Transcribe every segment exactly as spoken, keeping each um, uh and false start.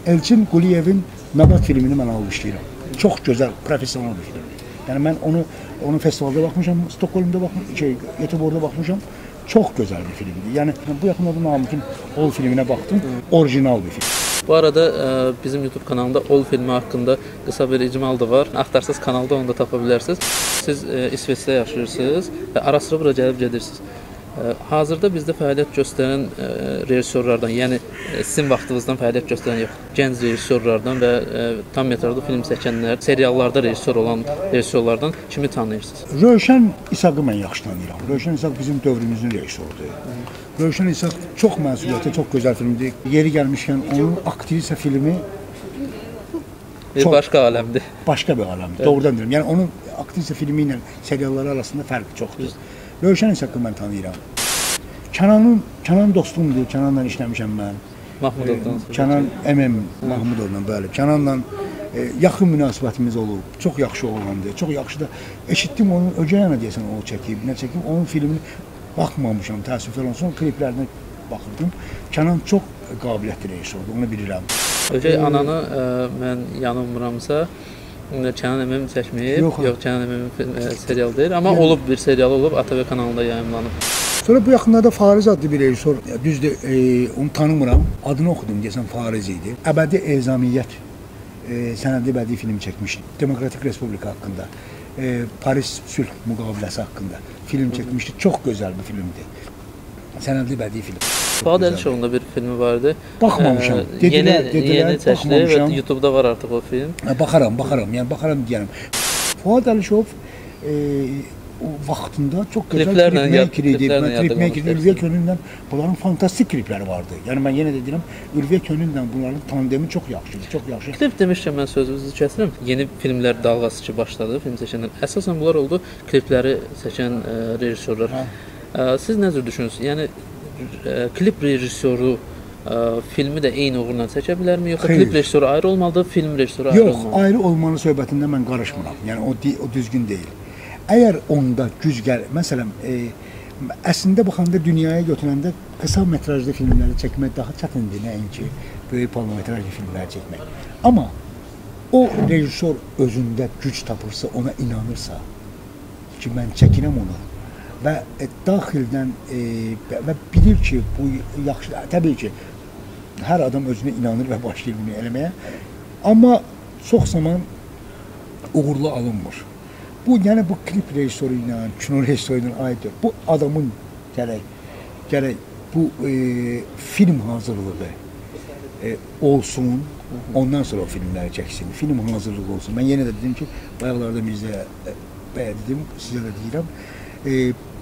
Elçin Quliyevin Məbad filmini mən almışlayıram. Çox gözəl, professional bir filmdir. Yəni mən onu onu festivalda baxmışam, Stockholmda baxmışam, şey, Göteborgda baxmışam. Çox gözəl bir filmdir. Yəni bu yaxınlarda Namikin Ol filminə baxdım. Orijinal bir film. Bu arada bizim YouTube kanalında Ol filmi haqqında qısa bir icmal da var. Axtarsınız kanalda onu da tapa bilərsiniz. Siz İsveçdə yaşayırsınız və ara sıra bura gəlib gedirsiniz. Hazırda bizdə fəaliyyət göstərən rejissorlardan, yəni sizin vaxtınızdan fəaliyyət göstərən yox, gənc rejissorlardan və tam metrajlı film çəkənlər, seriallarda rejissor olan rejissorlardan kimi tanıyırsınız? Rövşən İsaqı mən yaxşı tanıyıram. Rövşən İsaq bizim dövrümüzün rejissorudur. Rövşən İsaq çox məsuliyyətli, çox gözəl filmdir. Yeri gəlmişkən onun aktrisa filmi bir çox, başqa aləmdir. Başqa bir aləmdir. Evet. Doğrudan deyirəm. Yəni onun aktrisa filmi ilə serialları arasında fərqi çoxdur. Rövşən İsaqı mən tanıyıram. Kənanın, Kənan dostumdur, Kənanla işləmişəm mən. Mahmudovdan. E, Kənan M M Mahmudovla, bəli. Kənanla e, yaxın münasibətimiz olub. Çox yaxşı oğlandır, çox yaxşı da. Eşitdim onun ögey ana deyəsən o çəkib, nə çəkib, onun filmini baxmamışam, təəssüflər olsun, kliplərinə baxırdım. Kənan çox qabiliyyətli rejissordur, onu bilirəm. Ögey ananı ə, mən yanılmıramsa, Kənan M M çəkməyib, yox, yox Kənan M M serial deyil, amma yəni, olub bir serial olub, A T V kanalında yayımlanıb. Sonra bu yaxınlarda Fariz adlı bir rejissor, düzdür, e, onu tanımıram, adını oxudum deyəsən Fariz idi. Əbədi Ezamiyyət e, sənədli bədii film çəkmişdi. Demokratik Respublika haqqında, e, Paris sülh müqaviləsi haqqında film çəkmişdi. Çox gözəl bir filmdir. Sənədli bədii film. Fuad Əlişovun da bir filmi vardı. Baxmamışam. Ee, dedilər, yeni, dedilər, yeni çəkili və YouTube-da var artıq o film. Baxaram, baxaram, yəni baxaram deyərəm. Fuad Əlişov e, o vaxtında çox gözəl klipmaker idi. Klipmaker Ülviyə Könüllə bunların fantastik klipləri vardı. Yəni mən yenə də deyirəm, Ülviyə Könüllə bunların tandemi çox yaxşıdır, çox yaxşı. Klip demişkən mən sözünüzü kəsirəm. Yeni filmlər dalğası ki başladı, film çəkənlər. Əsasən bunlar oldu klipləri çəkən e, rejissorlar. E, siz nə cür düşünürsünüz? Yəni e, klip rejissoru e, filmi də eyni uğurla çəkə bilərmi, yoxsa klip rejissoru ayrı olmalıdır, film rejissoru ayrı olmalıdır? Yox, ayrı olmanın söhbətində mən qarışmıram. Yəni o, o düzgün deyil. Əgər onda güc gəl, məsələn, e, əslində baxanda dünyaya götürəndə qısa metrajlı filmləri çəkmək daha çətindir, nəinki böyük polmetrajlı filmləri çəkmək. Amma o rejissor özündə güc tapırsa, ona inanırsa ki, mən çəkirəm onu və e, daxildən e, və bilir ki, bu yaxşı, təbii ki, hər adam özünə inanır və başlayır bunu eləməyə, amma çox zaman uğurlu alınmır. Bu, yəni bu klip rejissoru ilə, kino rejissoru ilə aiddir. Bu adamın gərək, gərək bu e, film hazırlığı e, olsun, ondan sonra o filmləri çəksin, film hazırlığı olsun. Mən yenə də dedim ki, bayaqlarda bizə e, bəyədim, sizə də deyirəm, e,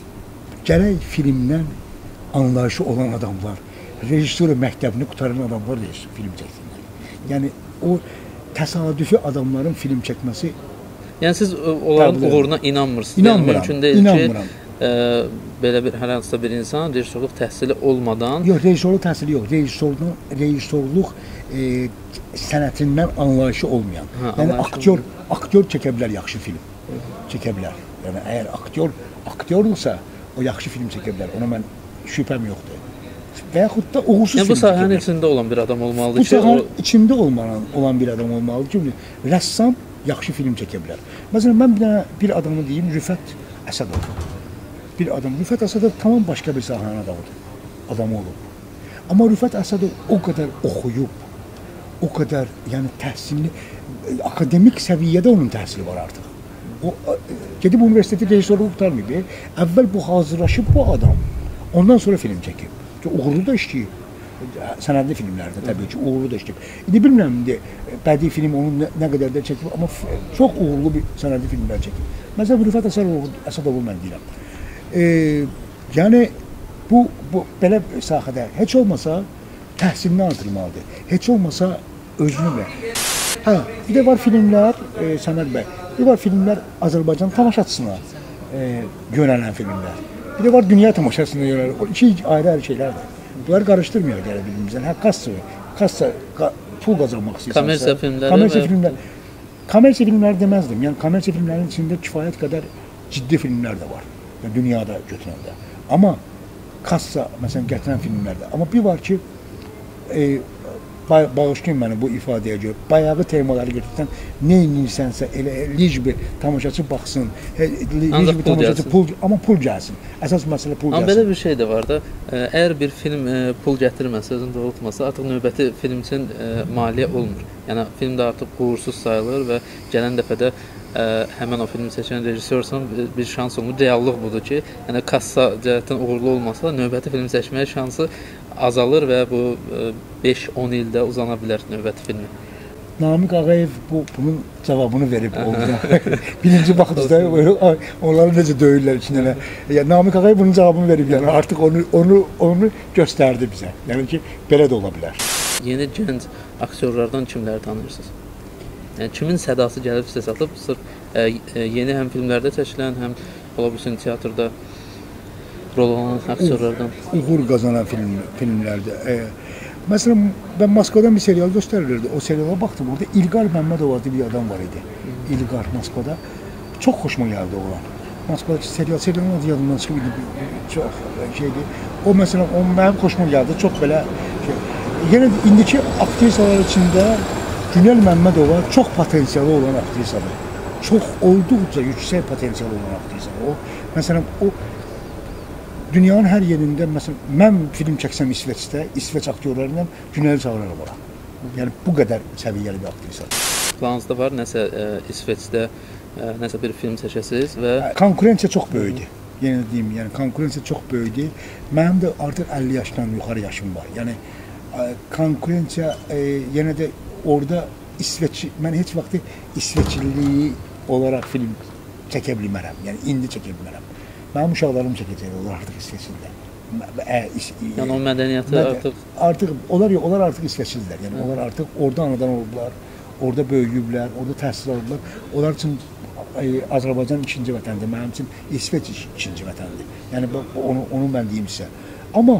gərək filmdən anlayışı olan adamlar, rejissor məktəbini qutaran adamlar rejissor film çəksinlər. Yəni o təsadüfi adamların film çəkməsi. Yəni siz onların uğuruna inanmırsınız. İnanmıram, yəni, mümkün deyil inanmıram. ki, e, belə bir hər hansısa bir insan rejissorluq təhsili olmadan... Yox, rejissorluq təhsili yox. Rejissorluq, rejissorluq e, sənətindən anlayışı olmayan. Ha, yəni aktyor, aktyor çəkə bilər yaxşı film. Çəkə bilər. Yəni əgər aktyor, aktyorluqsa o yaxşı film çəkə bilər. Ona mən şübhəm yoxdur. Və yaxud da uğursuz yəni, film. Bu sahənin içində olan bir adam olmalıdır bu ki... Bu sahənin o... içində olmayan, olan bir adam olmalıdır ki, rəssam yaxşı film çəkə bilər. Məsələn, mən bir, dənə, bir adamı deyim, Rüfət Əsədov. Bir adam, Rüfət Əsədov tamam başqa bir sahənin adamıdır, adamı olub. Amma Rüfət Əsədov o qədər oxuyub, o qədər, yəni təhsilli, akademik səviyyədə onun təhsili var artıq. O, gedib universiteti rejissorluğu qutarmayıb, əvvəl bu hazırlaşıb bu adam, ondan sonra film çəkib. Uğurlu da işləyib. Sənədli filmlərdə təbii ki, uğurlu da işləyib. İndi bilmirəm, bədii film onun nə, nə qədər də çəkib, amma çox uğurlu bir sənədli filmlər çəkib. Məsələn, Rüfət Əsədovu mən deyirəm. E, yəni, bu, bu belə sahədə heç olmasa təhsilini artırmalıdır. Heç olmasa özünü və... Hə, bir də var filmlər, e, Səməd bəy, bir də var filmlər Azərbaycan tamaşaçısına e, yönələn filmlər. Bir də var dünya tamaşasına yönələn, o iki ayrı-ayrı şeylərdir. Bunları qarışdırmıyor gələ bilimizdən. Hə, kassa, kassa, ka, pul qazanmaq istəyirsən. Kommersiya filmləri kommersiya və... filmlər. Kommersiya filmləri deməzdim. Yəni, kommersiya filmlərinin içində kifayət qədər ciddi filmlər də var. Yəni, dünyada götürəndə. Amma kassa, məsələn, gətirən filmlər də. Amma bir var ki, e, bağışlayın məni bu ifadəyə görə. Bayağı temaları götürsən, nə edirsənsə elə lic bir tamaşaçı baxsın, lic bir tamaşaçı pul, amma pul gəlsin. Əsas məsələ pul gəlsin. Amma belə bir şey də var da, əgər bir film pul gətirməsə, özünü doğrultmasa, artıq növbəti film üçün maliyyə olmur. Yəni film də artıq uğursuz sayılır və gələn dəfədə ə, həmin o filmi seçən rejissorsan bir şans olmur. Reallıq budur ki, yəni kassa cəhətdən uğurlu olmasa, növbəti film seçməyə şansı azalır və bu beş on ildə uzana bilər növbəti filmi. Namiq Ağayev bu bunun cavabını verib oldu. Birinci baxışda onları necə döyürlər içinə. Yəni Namiq Ağayev bunun cavabını verib, yəni artıq onu onu onu göstərdi bizə. Yəni ki, belə də ola bilər. Yeni gənc aktyorlardan kimləri tanıyırsınız? Yəni kimin sədası gəlib sizə satıb, sırf ə, yeni həm filmlərdə çəkilən, həm ola bilsin teatrda rol alan aktyorlardan uğur qazanan film filmlərdə. E, məsələn, mən Moskvadan bir serial göstərilirdi. O seriala baxdım. Orada İlqar Məmmədov adlı bir adam var idi. İlqar Moskvada. Çox xoşuma gəldi oğlan. Moskvadakı serial serialın adı yadımdan çıxıb idi. Çox şeydi. O məsələn, o mənim xoşuma gəldi. Çox belə şey. Yenə indiki aktrisalar içində Günel Məmmədova çox potensialı olan aktrisadır. Çox olduqca yüksək potensialı olan aktrisadır. O məsələn o dünyanın hər yerində, məsələn, mən film çəksəm İsveçdə, İsveç aktyorlarından Güneli çağırarım ora. Yəni, bu qədər səviyyəli bir aktrisadır. Planınızda var nəsə ə, İsveçdə ə, nəsə bir film çəkəsiniz və... Konkurensiya çox böyükdür. Yenə deyim, yəni konkurensiya çox böyükdür. Mənim də artıq əlli yaşdan yuxarı yaşım var. Yəni, konkurensiya e, yenə də orada İsveç, mən heç vaxtı İsveçliliyi olaraq film çəkə bilmərəm. Yəni, indi çəkə bilmərəm. Mənim uşaqlarım çəkəcək, onlar artıq İsveçlidirlər. Yəni o mədəniyyəti mədə, artıq... Artıq, onlar, onlar artıq İsveçlidirlər. Yəni onlar artıq orada anadan olublar, orada böyüyüblər, orada təhsil alırlar. Onlar üçün Azərbaycan ikinci vətəndir, mənim üçün İsveç ikinci vətəndir. Yəni onu, onu mən deyim sizə. Amma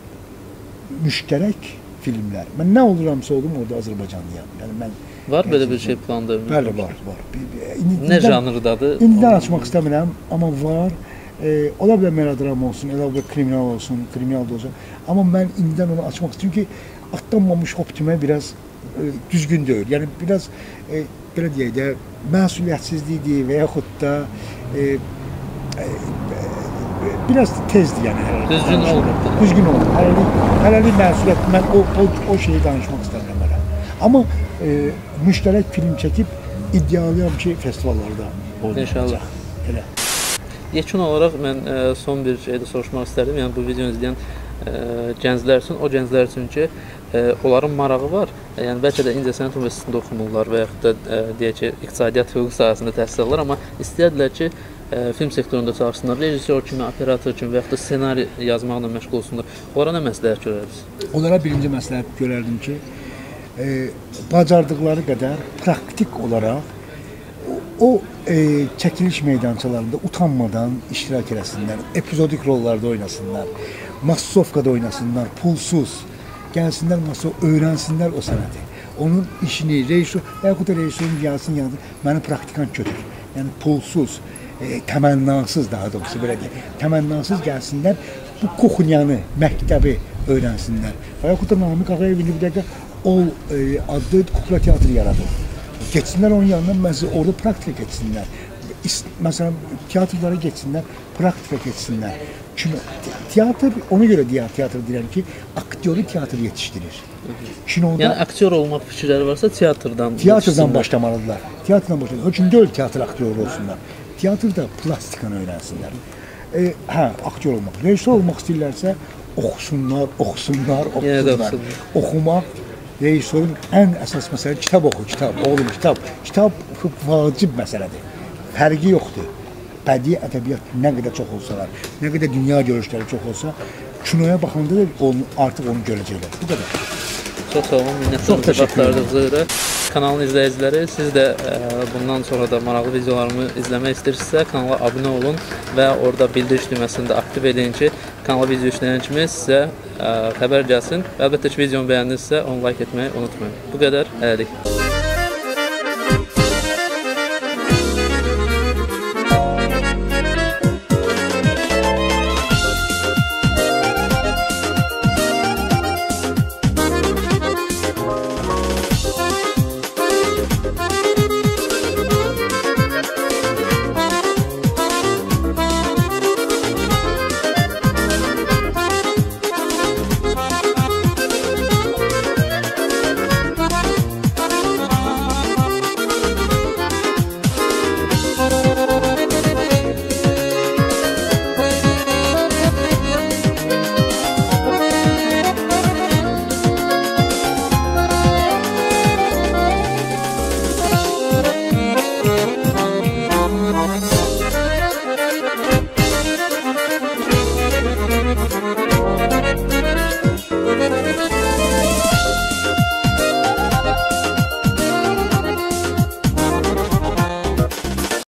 müştərək filmlər, mən nə oluramsa olum, orada Azərbaycanlıyam. Yəni mən... Var belə bir şey planda? Bəli, var, var. Nə janrdadır? İndidən açmaq istəmirəm, amma var. E, ola bilər melodram olsun, ola bilər kriminal olsun, kriminal da olsun. Amma mən indidən onu açmaq istəyirəm ki, atlanmamış optimə biraz e, düzgün deyil. Yəni biraz e, belə deyək də məsuliyyətsizlikdir və yaxud da e, e, biraz tezdir yəni. Düzgün olmur. Düzgün olmur. Hələlik, hələlik məsuliyyət, mən o, o, o şeyi danışmaq istəmirəm mənə. Amma e, müştərək film çəkib iddialıyam ki, festivallarda oynayacaq. Elə. Yekun olaraq mən ə, son bir şey də soruşmaq istərdim. Yəni bu videonu izləyən ə, gənclər üçün, o gənclər üçün ki, ə, onların marağı var. Yəni bəlkə də İncəsənət Universitetində oxumurlar və yaxud da ə, deyək ki, iqtisadiyyat hüquq sahəsində təhsil alırlar, amma istəyirlər ki, ə, film sektorunda çalışsınlar, rejissor kimi, operator kimi və yaxud da ssenari yazmaqla məşğul olsunlar. Onlara nə məsləhət görərdiniz? Onlara birinci məsləhət görərdim ki, e, bacardıqları qədər praktik olaraq o e, çəkiliş meydançalarında utanmadan iştirak eləsinlər, epizodik rollarda oynasınlar, massovkada oynasınlar, pulsuz, gəlsinlər masov, öyrənsinlər o sənəti. Onun işini, rejissor, və yaxud da rejissorun gəlsin yanında, məni praktikant götür. Yəni pulsuz, e, təmənnasız daha doğrusu belə deyək, təmənnasız gəlsinlər, bu Koxunyanı, məktəbi öyrənsinlər. Və yaxud da Namiq Ağayev bir dəqiqə o e, adlı kukla teatrı yaradır. Geçsinlər onun yanından, məsələn, orada praktika geçsinlər. Məsələn, teatrlara geçsinlər, praktika geçsinlər. Kino, teatr, ona görə deyər, teatr deyirəm ki, aktyoru teatr yetişdirir. Kinoda... Yəni, aktyor olmaq fikirləri varsa, teatrdan Teatrdan başlamalıdırlar. Teatrdan başlamalıdırlar. Höküm deyil, teatr aktyoru olsunlar. Teatrda plastikanı öyrənsinlər. E, hə, aktyor olmaq. Rejissor olmaq istəyirlərsə, oxusunlar, oxusunlar, oxusunlar. Oxumaq, rejissorun ən əsas məsələ kitab oxu, kitab, oğlum kitab. Kitab vacib məsələdir. Fərqi yoxdur. Bədii ədəbiyyat nə qədər çox olsalar, nə qədər dünya görüşləri çox olsa, kinoya baxanda da onu, artıq onu görəcəklər. Bu qədər. Çox sağ olun, minnətdarım vaxtlarınıza görə. Kanalın izləyiciləri, siz də ə, bundan sonra da maraqlı videolarımı izləmək istəyirsinizsə, kanala abunə olun və orada bildiriş düyməsini də aktiv edin ki, kanala video işləyən kimi sizə ə, xəbər gəlsin. Əlbəttə ki, videomu bəyəndinizsə, onu like etməyi unutmayın. Bu qədər, hələlik.